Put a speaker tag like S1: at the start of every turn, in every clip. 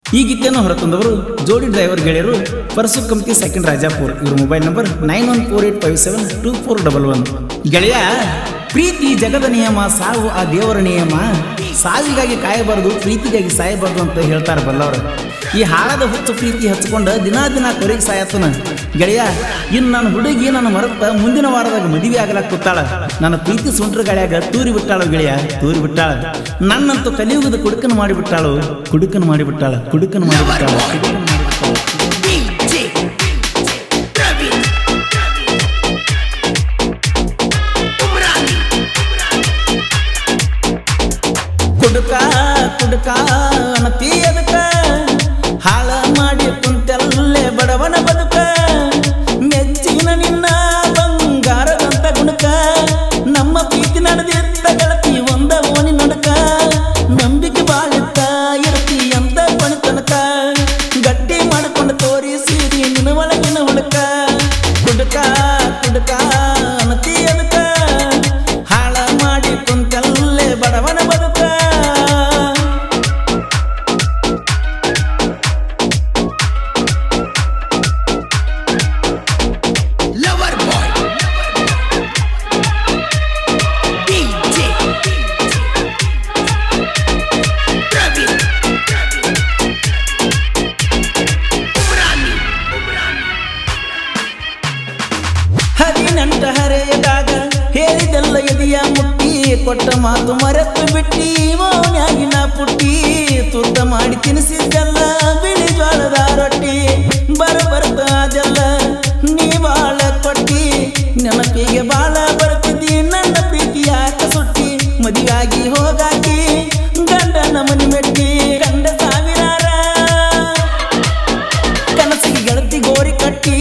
S1: ಈ ಗೀತೆಯನ್ನು ಹೊರತಂದವರು ಜೋಡಿ ಡ್ರೈವರ್ ಗೆಳೆಯರು ಪರಸು ಕಂಪ್ತಿ ಸೆಕೆಂಡ್ ರಾಜಾಪುರ್. ಇವ್ರ ಮೊಬೈಲ್ ನಂಬರ್ 9148572411. ಗೆಳೆಯ, ಪ್ರೀತಿ ಜಗದ ನಿಯಮ, ಸಾವು ಆ ದೇವರ ನಿಯಮ. ಸಾವಿಗಾಗಿ ಕಾಯಬಾರದು, ಪ್ರೀತಿಗಾಗಿ ಸಾಯಬಾರದು ಅಂತ ಹೇಳ್ತಾರೆ ಬಲ್ಲವರು. ಈ ಹಾಳದ ಹುಚ್ಚು ಪ್ರೀತಿ ಹಚ್ಕೊಂಡು ದಿನ ಕೊರೆಗೆ ಸಾಯತ್ತನ. ಗೆಳೆಯ, ಇನ್ನು ನನ್ನ ಹುಡುಗಿ ನನ್ನ ಮರತ್ತ ಮುಂದಿನ ವಾರದಾಗ ಮದುವೆ ಆಗಲಾಕ ಕೂತಾಳ. ನನ್ನ ಪ್ರೀತಿ ಸುಂಟ್ರ ಗಾಳಿಯಾಗ ತೂರಿ ಬಿಟ್ಟಾಳು ಗೆಳೆಯ, ತೂರಿ ಬಿಟ್ಟಾಳ. ನನ್ನಂತೂ ಕಲಿಯುಗದ ಕುಡುಕನ್ ಮಾಡಿಬಿಟ್ಟಾಳು, ಕುಡುಕನ್ ಮಾಡಿಬಿಟ್ಟಾಳ, ಕುಡುಕನ್ ಮಾಡಿಬಿಟ್ಟಾಳ. ಕುಡುಕ ಕುಡುಕ ಅನತಿ ಅದಕ ಹಾಳ ಮಾಡಿ ಕುಂತಲ್ಲೇ ಬಡವನ ಬದುಕ. ಮೆಚ್ಚಿನ ನಿನ್ನ ಬಂಗಾರದಂತ ಗುಣಕ, ನಮ್ಮ ಪ್ರೀತಿ ನಡೆದಿತ್ತ ಗೆಳತಿ ಒಂದ ಓನಿ ನಡಕ. ನಂಬಿಕೆ ಬಾಳಿತ್ತ ಇರ್ತಿ ಅಂತ ಕೊಣತನಕ, ಗಟ್ಟಿ ಮಾಡಿಕೊಂಡು ತೋರಿಸಿರಿ ನಿನ್ನ ಒಳಗಿನ ಹುಡುಕ. ಕುಡುಕ ಕುಡುಕ ಅನತಿ ಅದಕ ಹಾಳ ಮಾಡಿ ಕುಂತಲ್ಲೇ ಬಡವನ ಬದುಕ. ಹರಿನಂಟ ಹರೆಯದಾಗ ಹೇಳಿದೆಲ್ಲ ಎದೆಯ ಮುಟ್ಟಿ, ಕೊಟ್ಟ ಮಾತು ಮರೆತು ಬಿಟ್ಟಿ ಮೌನ್ಯಾಗಿನ ಪುಟ್ಟಿ. ತುತ್ತ ಮಾಡಿ ತಿನಿಸಿದ್ದೆಲ್ಲ ಬಿಳಿ ಜೋಳದ ರೊಟ್ಟಿ, ಬರ್ತ ಅದೆಲ್ಲ ನೀ ಬಾಳ ಕೊಟ್ಟಿ. ನೆನಪಿಗೆ ಬಾಳ ಬರ್ತಿದ್ದಿ ನನ್ನ ಪ್ರೀತಿಯ ಕಸುಟ್ಟಿ. ಮದುವೆಯಾಗಿ ಹೋಗಾಕಿ ಗಂಡನ ಮನಿ ಮೆಟ್ಟಿ, ಗಂಡ ಸಾವಿರಾರ ಕನಸಿಗೆ ಗೆಳತಿ ಗೋರಿ ಕಟ್ಟಿ.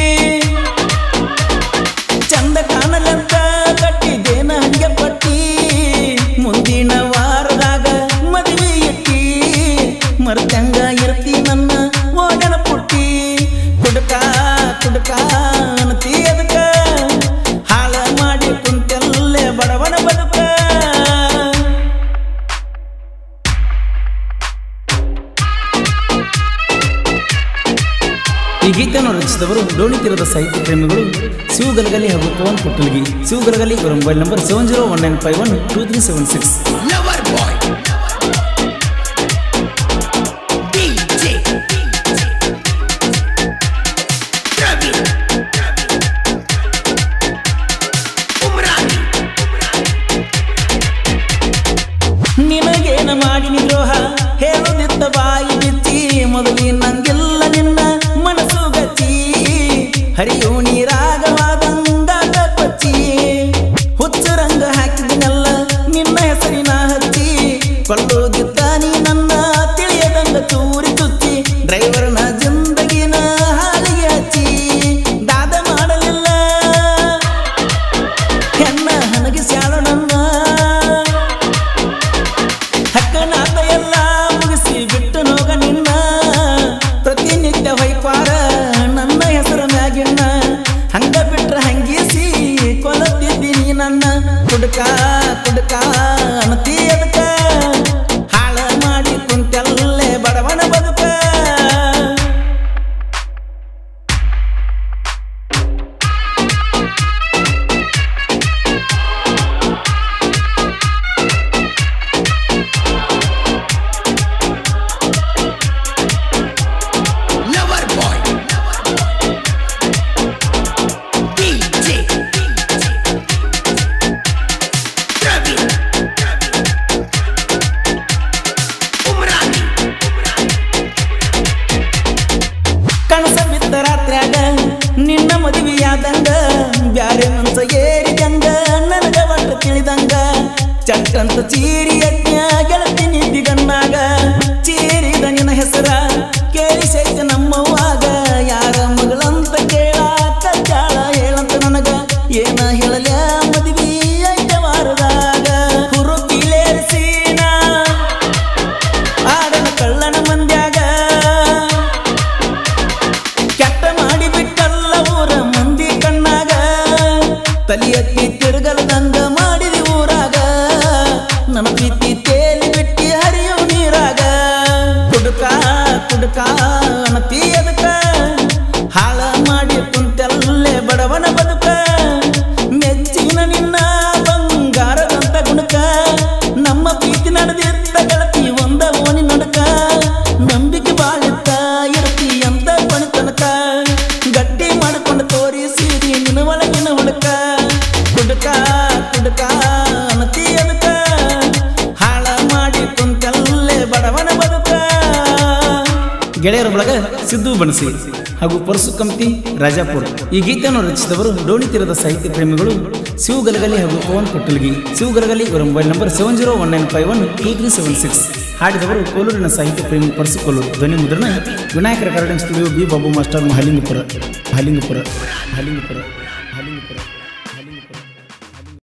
S1: ಚಂದ ಕಾಣಲಂತ ಕಟ್ಟಿದೇನ ಹಂಗೆ ಪಟ್ಟಿ, ಮುಂದಿನ ವಾರದಾಗ ಮದುವೆ ಇಟ್ಟಿ. ಮರ್ತಂಗ ಇರ್ತಿ ನನ್ನ ಓಡನ ಪುಟ್ಟಿ. ಕುಡುಕ ಕುಡುಕ ಅನತಿ ಅದಕ ಹಾಳ ಮಾಡಿ ಕುಂತಲ್ಲೇ ಬಡವನ ಬದುಕ. ಈ ಗೀತೆಯನ್ನು ರಚಿಸಿದವರು ಡೋಣಿ ತೀರದ ಸಾಹಿತ್ಯ ಪ್ರೇಮಿಗಳು ಶಿವಗಲಗಲಿ ಹಾಗೂ ಪವನ್ ಪುಟ್ಟಲ್ಗಿ. ಶಿವಗಲಗಲಿ ಇವರ ಮೊಬೈಲ್ ನಂಬರ್ 7019512376. ನಿನಗೇನ ಮಾಡಿನಿ ದ್ರೋಹ ಹೇಳುದಿದ್ದ ಬಾಯಿ ಬಿಚ್ಚಿ, ಮೊದಲಿ ನಂಗೆಲ್ಲ ನಿನ್ನ ಮನಸ್ಸು ಗಚ್ಚಿ. ಹರಿಯೋ ನೀರಾಗವಾದಂಗಾದ ಪಚ್ಚಿ, ಹುಚ್ಚ ರಂಗ ಹಾಕಿದಿನೆಲ್ಲ ನಿನ್ನ ಹೆಸರಿನ ಹಚ್ಚಿ. ಕೊಳ್ಳೋದಿದ್ದ ನೀ ನನ್ನ ತಿಳಿಯದಂಗ ಚೂರಿ ಚುಚ್ಚಿ, ಡ್ರೈವರ್ನ ಜಿಂದಗಿನ ಹಾಲಿಗೆ ಹಚ್ಚಿ. ದಾದ ಮಾಡಲಿಲ್ಲ ಹೆಣ್ಣ ಹನಗಿಸ್ಯಾಳು ನನ್ನ, ಹಕ್ಕನಾತ ಎಲ್ಲ ಮುಗಿಸಿ ಬಿಟ್ಟು ನೋಗ ನಿನ್ನ. ಪ್ರತಿನಿತ್ಯ ಹೊಯ್ಪಾರ ನನ್ನ ಹೆಸರ ಮ್ಯಾಗಿನ್ನ, ಹಂಗ ಬಿಟ್ರ ಹಂಗೀಸಿ ಕೊಲತಿದ್ದೀನಿ ನನ್ನ. ಕುಡುಕ ಕುಡುಕ ಅನತಿ ಅದಕ ಹಾಳ ಮಾಡಿ ಕುಂತಲ್ಲೇ ಬಡವನ ಬದುಕ. ಕನಸ ಬಿದ್ದ ರಾತ್ರ್ಯಾಗ ನಿನ್ನ ಮದುವೆಯಾದಂಗ, ಬ್ಯಾರೆ ಮನ್ಸ ಏರಿದಂಗ ನನಗ ಒಟ್ಟ ತಿಳಿದಂಗ. ಚಟ್ಟಂತ ಚೀರಿ ಯಜ್ಞ ಗೆಳತಿ ನಿದ್ದಿಗನ್ನಾಗ, ಚೀರಿದ ನಿನ್ನ ಹೆಸರ ಕೇಳಿಸೈತ ನಮ್ಮವ್ವಾಗ. ಯಾರ ಮಗಳಂತ ಕೇಳ ಕಚ್ಚಾಳ ಹೇಳಂತ ನನಗ, ಏನ ಹೇಳಲ ಮದುವೆ ಐತ ವಾರದಾಗ. ಹುರುಪಿಲೇರಿಸಿನ ಆಡನ ಕಳ್ಳನ ಮಂದ್ಯಾಗ, ಕೆಟ್ಟ ಮಾಡಿಬಿಟ್ಟಲ್ಲ ಊರ ಮಂದಿ ಕಣ್ಣಾಗ. ತಲಿ ಎತ್ತಿ ತಿರುಗಲ್ದಂಗ ಮಾಡಿದಿ ಊರಾಗ, ನನ್ನ ಪ್ರೀತಿ ತೇಲಿ ಬಿಟ್ಟಿ ಹರಿಯೋ ನೀರಾಗ. ಕುಡುಕ ಕುಡುಕ ಅಣತಿ ಅದಕ್ಕ ಹಾಳ ಮಾಡಿ ಕುಂತೆಲ್ಲೇ ಬಡವನ ಬದುಕ ಮೆಚ್ಚಿನ ನಿನ್ನ ಬಂಗಾರದಂತ ಗುಣಕ ನಮ್ಮ ಪ್ರೀತಿ ನಡೆದಿದ್ದ ಗೆಳತಿ ಒಂದ ಓನಿ ನಡಕ ನಂಬಿಕೆ ಬಾಳಿತ್ತ ಇರ್ತಿ ಅಂತ ಬಣಿತನಕ ಗಟ್ಟಿ ಮಾಡಿಕೊಂಡು ತೋರಿಸಿದಿ ನಿನ್ನ ಒಳಗಿನ ಹುಡುಕ ಕುಡುಕ ಕುಡುಕ ಅಣತಿ ಅದಕ್ಕ ಹಾಳ ಮಾಡಿ ಕುಂತೆಲ್ಲೇ ಬಡವನ ಬದುಕ. ಗೆಳೆಯರ ಬಳಗ ಸಿದ್ದು ಬಣಸಿ ಹಾಗೂ ಪರಸು ಕಮ್ತಿ ರಾಜಾಪುರ. ಈ ಗೀತೆಯನ್ನು ರಚಿಸಿದವರು ಡೋಣಿ ತೀರದ ಸಾಹಿತ್ಯ ಪ್ರೇಮಿಗಳು ಶಿವಗಲಗಲಿ ಹಾಗೂ ಪವನ್ ಪಟ್ಟಲ್ಗಿ. ಶಿವಗಲಗಲಿ ಇವರ ಮೊಬೈಲ್ ನಂಬರ್ 7019512376. ಹಾಡಿದವರು ಕೋಲೂರಿನ ಸಾಹಿತ್ಯ ಪ್ರೇಮಿ ಪರಸು ಕೋಲೂರು. ಧ್ವನಿ ಮುದ್ರಣ Vinayaka recording studio B Babu master Mahalingapura.